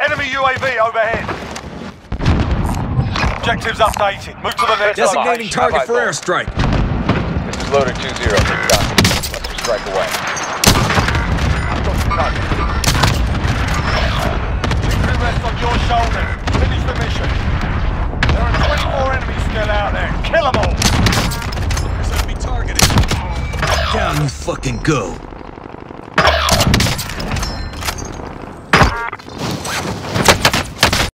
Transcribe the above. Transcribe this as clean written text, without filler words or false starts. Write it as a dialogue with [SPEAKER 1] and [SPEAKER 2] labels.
[SPEAKER 1] Enemy UAV overhead. Objectives updated. Move to the next one.
[SPEAKER 2] Designating target for airstrike.
[SPEAKER 3] This is loader 2-0. Good done. Let them strike away.
[SPEAKER 1] I've got the target. Victory rests on your shoulders. Finish the mission. There are 24 enemies still out there. Kill them all.
[SPEAKER 2] Enemy targeted. Down you fucking go.